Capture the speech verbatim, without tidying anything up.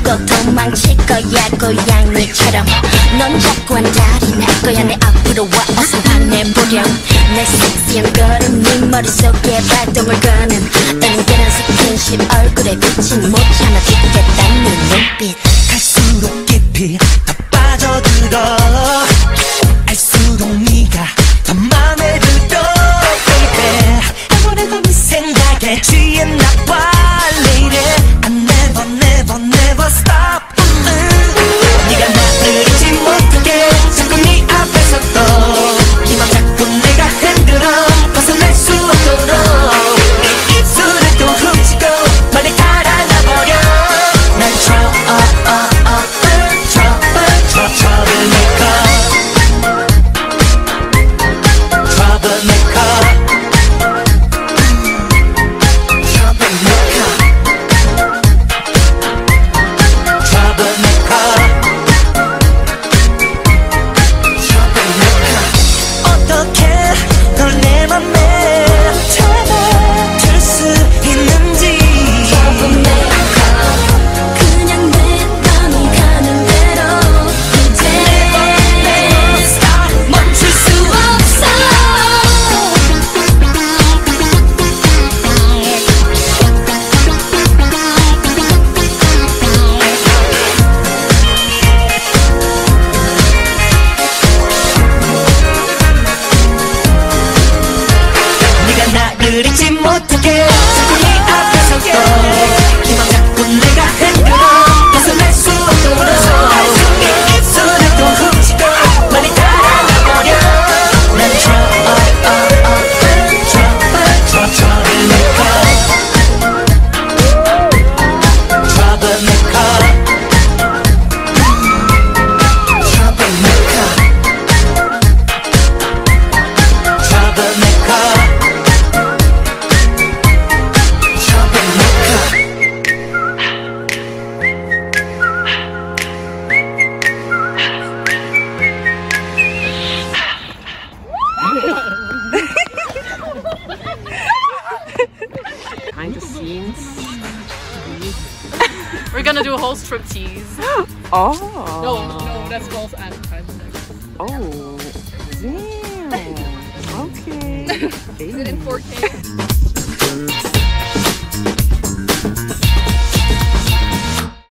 또 도망칠 거야 고양이처럼 넌 자꾸 안달이 날 거야 내 앞으로 와 어서 화내보렴 내 섹시한 걸음 네 머릿속에 발동을 거는 땡땡한 스킨십 얼굴에 비친 못 참아 죽겠다는 눈빛 갈수록 깊이 더 빠져들어 알수록 네가 더 맘에 들어 baby 아무래도 네 생각에 취했나 봐 lady I never never never stop 네가 나를 잊지 못하게 자꾸 네 앞에서 또 기만 자꾸 내가 흔들어 벗어날 수 없도록 네 입술을 또 훔치고 멀리 달아나버려 난 trouble trouble trouble troublemaker troublemaker 잊지 못하게 자꾸 네 앞에서 또 기만 자꾸 내가 흔들어 벗어날 수 없도록 네 입술을 또 훔치고 멀리 달아나버려 난 trouble trouble trouble troublemaker troublemaker troublemaker troublemaker Behind the scenes. We're gonna do a whole striptease. Oh. No, no, that's false advertising. Oh. Damn. Okay. Is it in four K?